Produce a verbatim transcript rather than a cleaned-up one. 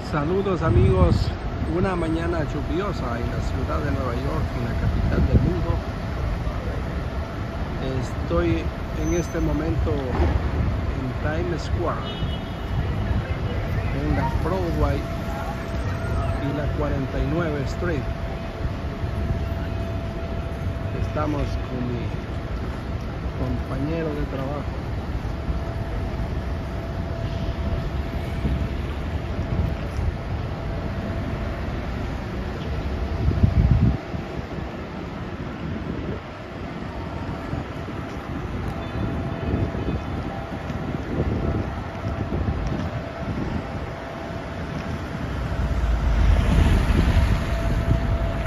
Saludos amigos, una mañana lluviosa en la ciudad de Nueva York, en la capital del mundo. Estoy en este momento en Times Square, en la Broadway y la cuarenta y nueve Street. Estamos con mi compañero de trabajo.